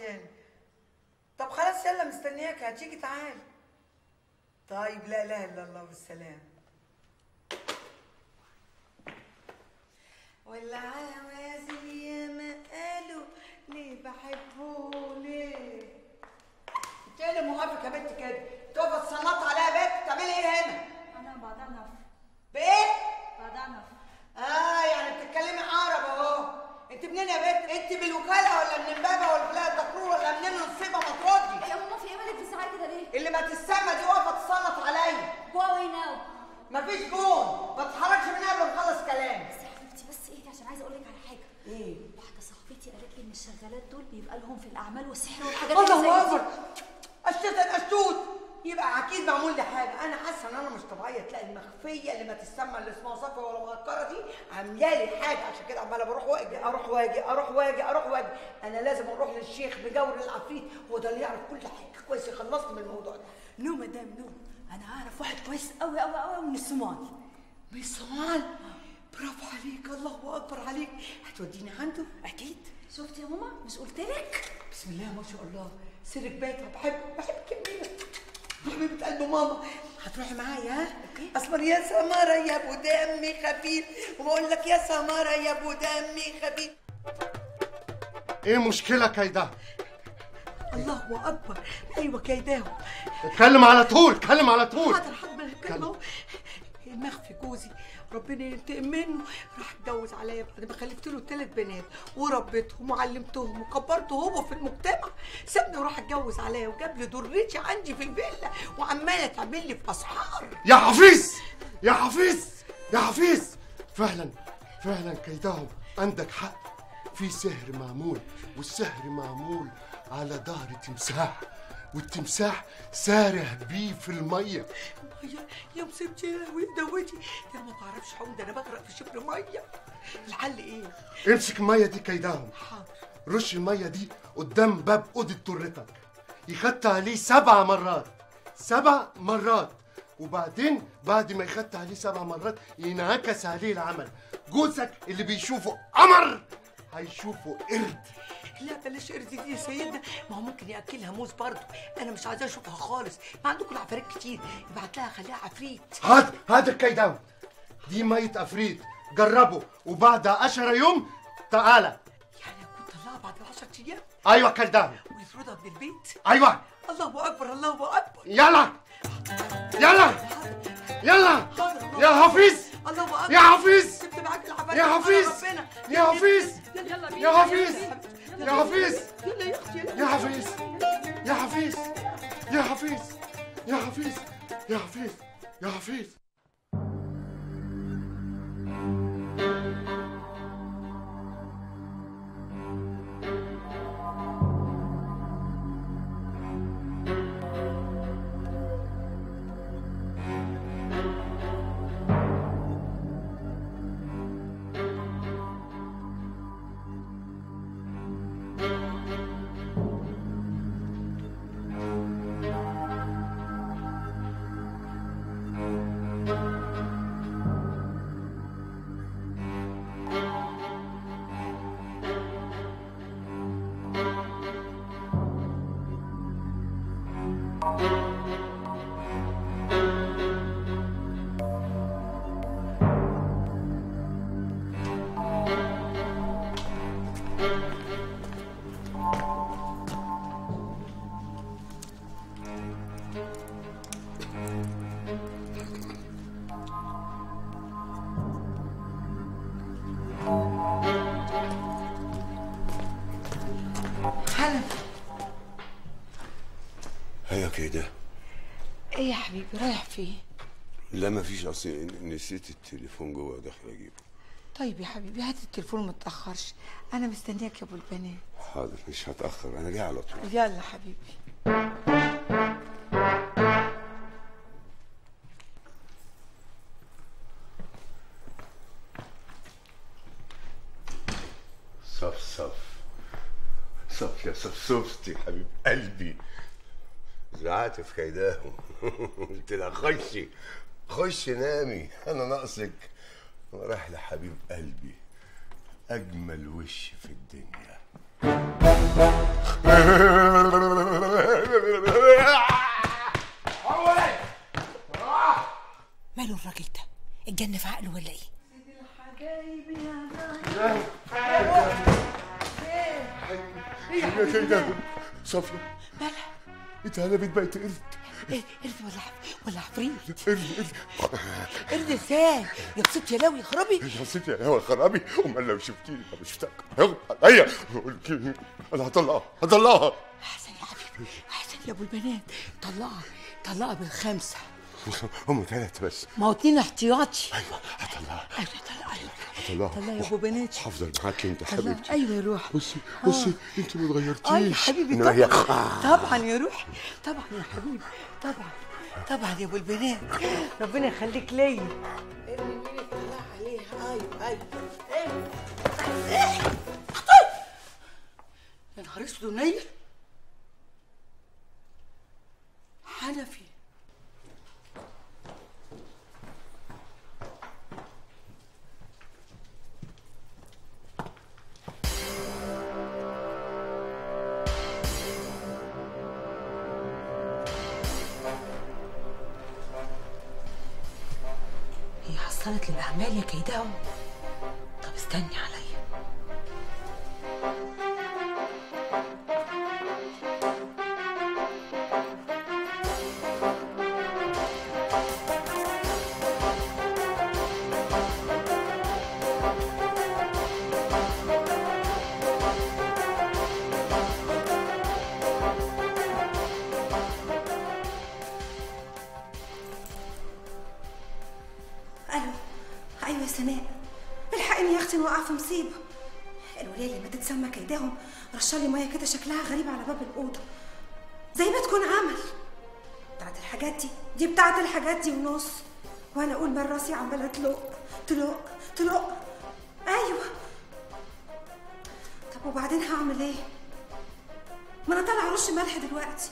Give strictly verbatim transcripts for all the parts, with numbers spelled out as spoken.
وحشاني. طب خلاص يلا مستنياك، هتيجي تعالي. طيب لا اله الا الله والسلام. والعوازل ياما قالوا ليه بحبه ليه. انت ايه اللي موقفك يا بنت كده؟ تقفي تصنطي عليها يا بنت، بتعملي ايه هنا؟ انا بعدنف. بايه؟ بعدنف. اه يعني بتتكلمي عربي اهو. انت منين يا بنت؟ انت بالوكاله ولا من امبابه ولا بلاد الدكرور ولا منين النصيبه ما تردي؟ يا ماما في ايه مالك بتزعقي كده ليه؟ اللي ما تسمى دي واقفه تصنط عليا. جو اواي ناو. مفيش جون، ما تتحركش من قبل ما اخلص كلام. بس يا حبيبتي بس اهدي عشان عايزه اقول لك على حاجه. ايه؟ واحده صاحبتي قالت لي ان الشغالات دول بيبقى لهم في الاعمال والسحر والحاجات اللي زي الله دي. اكبر. اشتت الاشتوت. يبقى اكيد معمول لي حاجه، انا حاسه ان انا مش طبيعيه. تلاقي المخفيه اللي ما تسمى اللي اسمها صفا ولا مهكره دي عامله لي حاجه، عشان كده عماله بروح واجي اروح واجي اروح واجي اروح واجي. انا لازم اروح للشيخ بجور العفريت، هو ده اللي يعرف كل حاجه كويس يخلصني من الموضوع ده. نو مدام نو، انا اعرف واحد كويس قوي قوي قوي من الصومال. من الصومال؟ برافو عليك، الله اكبر عليك. هتوديني عنده؟ اكيد. شفتي يا ماما مش قلت لك؟ بسم الله ما شاء الله، سرك بيتها. بحب بحبك يا مينا، حبيبه قلب ماما. هتروحي معايا ها؟ اوكي. اصبر يا سماره يا ابو دمي خفيف، وبقول لك يا سماره يا ابو دمي خفيف. ايه المشكله كيداه؟ الله اكبر. ايوه كيداهم. اتكلم على طول، اتكلم على طول. حاضر حاضر الكلمه. المخفي جوزي ربنا ينتقم منه، راح اتجوز عليا بعد ما خلفت له ثلاث بنات وربيتهم وعلمتهم وكبرته هو في المجتمع. سابني وراح اتجوز عليا وجاب لي درتي عندي في الفيلا وعماله تعمل لي في اسحار. يا حفيظ يا حفيظ يا حفيظ، فعلا فعلا كيداهم عندك حق. في سحر معمول، والسحر معمول على ظهر تمساح، والتمساح سارح بيه في الميه. ميه يا مصيبتي يا لهوي دوتي، ده انا ما بعرفش اعوم، ده انا بغرق في شبر ميه. الحل ايه؟ امسك الميه دي كيداهم. حاضر. رش الميه دي قدام باب اوضه طرتك، يخت عليه سبع مرات سبع مرات، وبعدين بعد ما يخت عليه سبع مرات ينعكس عليه العمل. جوزك اللي بيشوفه قمر هيشوفه قرد. لا بلاش قرد دي يا سيدنا، ما هو ممكن ياكلها موز برضه. انا مش عايزاه اشوفها خالص، ما عندكم عفاريت كتير، ابعت لها خليها عفريت. هات هات الكيداهم دي ميه عفريت، جربه وبعد عشرة يوم تعالى. يعني كنت طلعها بعد عشرة ايام؟ ايوه كيداهم. ويفرضها من البيت؟ ايوه. الله اكبر الله اكبر. يلا يلا يلا يا حفيظ. الله اكبر يا حفيظ. سبت معاك العفاريت. يا حفيظ يا حفيظ يلا بينا يا حفيظ يا حفيظ يلا يا اختي يا حفيظ يا حفيظ يا حفيظ يا حفيظ يا حفيظ يا حفيظ. هلا. هيا كده. ايه يا حبيبي رايح فين؟ لا مفيش، اصل نسيت التليفون جوه داخل اجيبه. طيب يا حبيبي هات التليفون ما تاخرش، انا مستنياك يا ابو البنات. حاضر مش هتاخر، انا جاي على طول. يلا حبيبي. صف صف صف يا صفصفتي حبيب قلبي. زعقت في كيداهم. قلت لها خشي خشي نامي، انا ناقصك. انا رايح لحبيب قلبي، اجمل وش في الدنيا. ماله الراجل ده؟ اتجن في عقله ولا ايه؟ يا كده صافيه مالها؟ اتقلبت بقت قرد. ايه قرد ولا ولا عفريت؟ قرد قرد قرد ازاي؟ يا بسيط يا لوي خرابي. يا ست يا هوا خرابي، امال لو شفتيني ما مش شفتك يلا عليا انا هطلعها هطلعها. احسن يا حبيبي احسن يا ابو البنات، طلعها طلعها بالخمسه. هم ثلاثة بس. ما هو اتنين احتياطي. ايوه هطلعها ايوه طلعها هطلعها طلعها يا ابو بنات. هفضل معاكي انت طلعها. حبيبتي. ايوه يا روح. بصي بصي انت ما اتغيرتيش. اه يا حبيبي إنما هي- طبعا طبعا يا روح طبعا يا حبيبي طبعا طبعا يا ابو البنات، ربنا يخليك ليا. ايوه ايوه يا نهار اسود نيل حنفي. هي حصلت للأعمال يا كيداهم. طب استني عليا. الو ايوه يا سناء، الحقيني يا اختي انا واقعه في مصيبه. الولايه اللي ما تتسمى كيداهم رشالي ميه كده شكلها غريب على باب الاوضه، زي ما تكون عمل. بتاعت الحاجات دي دي بتاعت الحاجات دي ونص، وانا اقول من راسي عماله تلق تلق تلق. ايوه طب وبعدين هعمل ايه؟ ما انا طالعه ارش ملح دلوقتي.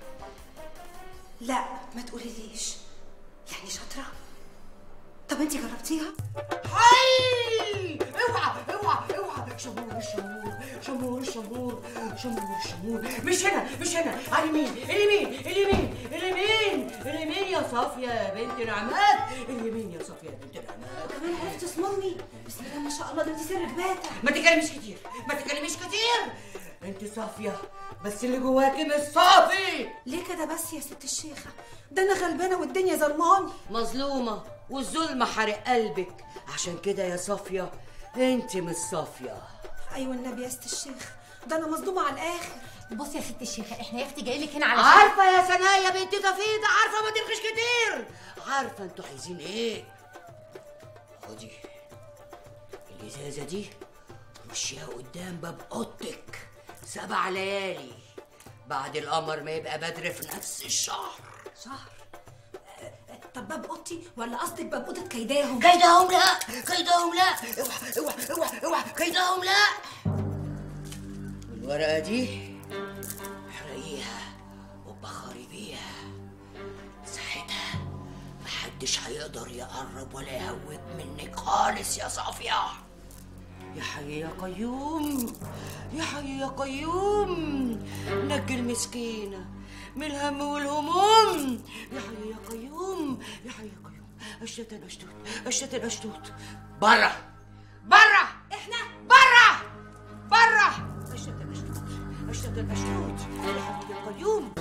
لا ما تقوليليش، يعني شاطره. طب انتي جربتيها؟ حي اوعى اوعى اوعى شمور الشمور شمور الشمور شمور الشمور مش هنا مش هنا على اليمين اليمين اليمين اليمين اليمين يا صافيه يا بنت نعمات اليمين يا صافيه يا بنت نعمات. كمان عرفتي اسمرني؟ بسم الله ما شاء الله، ده انتي سرك باتع. ما تتكلميش كتير ما تتكلميش كتير، انت صافيه بس اللي جواكي مش صافي. ليه كده بس يا ست الشيخه؟ ده انا غلبانه والدنيا ظلماني. مظلومه والظلم حرق قلبك، عشان كده يا صافيه انت مش صافيه. ايوه النبي يا ست الشيخ، ده انا مصدومه على الاخر. بصي يا ست الشيخه، احنا يا اختي جايين لك هنا على عارفه يا سناء يا بنتي تفيده، عارفه ما تلغيش كتير، عارفه انتوا عايزين ايه. خدي الازازه دي رشيها قدام باب اوضتك سبع ليالي بعد القمر ما يبقى بدر في نفس الشهر. شهر؟ طب باب اوضتي ولا قصدك باب اوضه كيداهم؟ كيداهم لا كيداهم لا اوعى اوعى اوعى اوعى كيداهم لا. والورقه دي احرقيها وبخري بيها، ساعتها محدش هيقدر يقرب ولا يهوب منك خالص يا صافيه. يا حي يا قيوم يا حي يا قيوم نجي المسكينه من الهم والهموم. يا حي يا قيوم يا حي يا قيوم. اشتت الاشتوت اشتت الاشتوت برا برا احنا برا برا اشتت الاشتوت اشتت الاشتوت يا حي يا قيوم.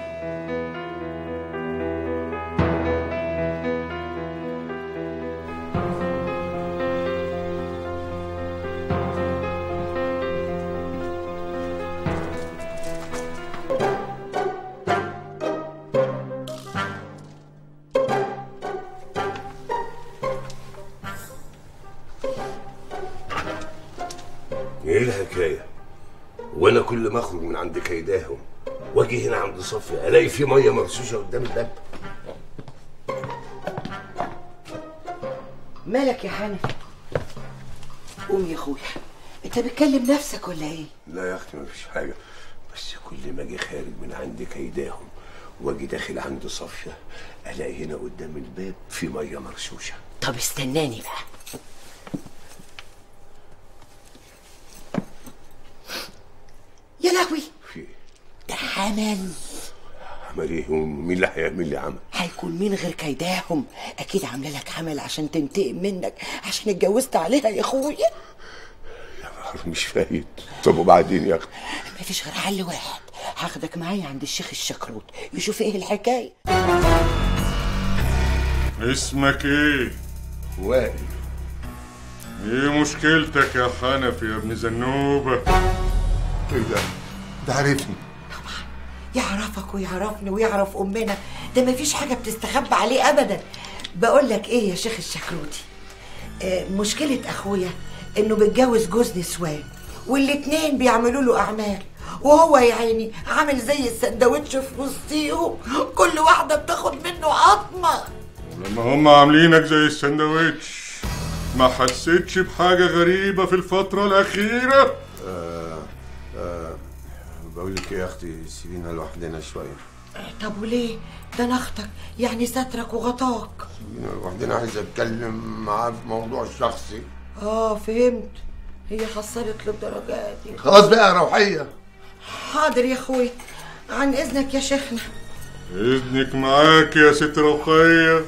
ايه الحكايه؟ وانا كل ما اخرج من عند كيداهم واجي هنا عند صافيه الاقي في ميه مرشوشه قدام الباب. مالك يا حنفي؟ قوم يا اخويا، انت بتكلم نفسك ولا ايه؟ لا يا اختي مفيش حاجه، بس كل ما اجي خارج من عند كيداهم واجي داخل عند صافيه الاقي هنا قدام الباب في ميه مرشوشه. طب استناني بقى. يا لهوي، في حمل. عمل ايه؟ ومين اللي هيعمل لي عمل؟ هيكون مين غير كيداهم؟ اكيد عامله لك عمل عشان تنتقم منك عشان اتجوزت عليها يا اخويا. يا نهار مش فايت. طب وبعدين يا اخي؟ مفيش غير حل واحد، هاخدك معايا عند الشيخ الشكروت يشوف ايه الحكايه. اسمك ايه؟ وائل. ايه مشكلتك يا حنفي يا ابن زنوبه؟ ايه ده؟ ده عرفني. يعرفك ويعرفني ويعرف امنا، ده مفيش حاجه بتستخبى عليه ابدا. بقول لك ايه يا شيخ الشكروتي، آه مشكله اخويا انه بيتجوز جوز نسوان والاتنين بيعملوا له اعمال، وهو يا عيني عامل زي السندوتش في وسطيهم، كل واحده بتاخد منه عظمه. لما هم عاملينك زي السندوتش ما حسيتش بحاجه غريبه في الفتره الاخيره؟ آه آه بقول لك ايه يا اختي، سيبينا لوحدنا شويه. طب وليه؟ ده انا اختك يعني سترك وغطاك. سيبينا لوحدنا، عايز اتكلم معاه في موضوع شخصي. اه فهمت، هي حصلت للدرجات دي. خلاص بقى يا روحيه. حاضر يا اخوي، عن اذنك يا شيخنا. اذنك معاك يا ست روحيه.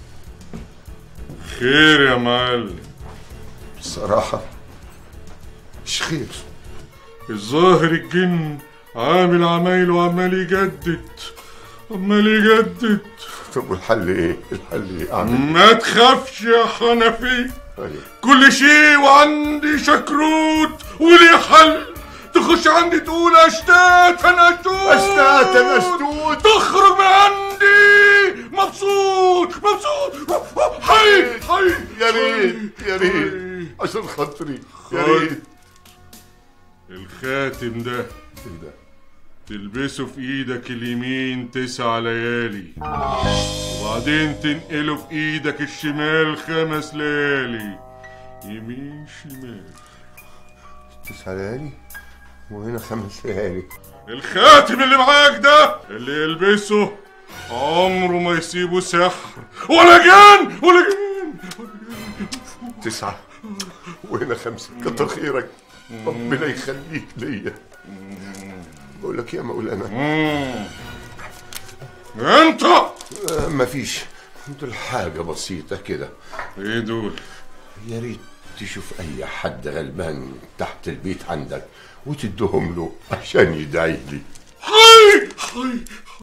خير يا معلم؟ بصراحه مش خير. الظاهر الجن عامل عمايل وعمال يجدد عمال يجدد. طب والحل ايه؟ الحل ايه؟ اعمل ما تخافش يا حنفي، ايه؟ كل شيء وعندي شكروت وليه حل. تخش عندي تقول اشتات انا اشتوت اشتات انا اشتوت، تخرج من عندي مبسوط مبسوط حي حي. يا ريت يا ريت عشان خاطري يا ريت. الخاتم ده ايه ده؟ تلبسه في ايدك اليمين تسع ليالي، وبعدين تنقله في ايدك الشمال خمس ليالي. يمين شمال. تسع ليالي وهنا خمس ليالي. الخاتم اللي معاك ده اللي يلبسه عمره ما يسيبه سحر ولا جن ولا جن. تسعة وهنا خمسة. كتر خيرك، ربنا يخليك ليا. بقول لك يا مولانا انت آه مفيش، دول حاجة بسيطة كده. ايه دول؟ يا ريت تشوف اي حد غلبان تحت البيت عندك وتدهم له عشان يدعي لي. حي حي